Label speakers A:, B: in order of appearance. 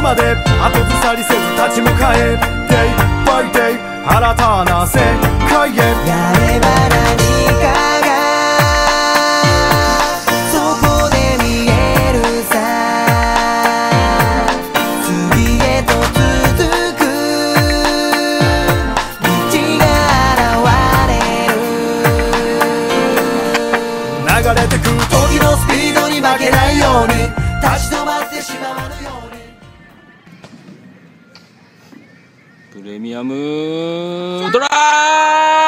A: まで後ずさりせず立ち向かえ Day by day 新たな世界へ
B: やれば何かがそこで見えるさ次へと続く道が現れる
A: 流れてく
B: 時のスピードに負けないように立ち止まってしまわぬように
C: プレミアムドライ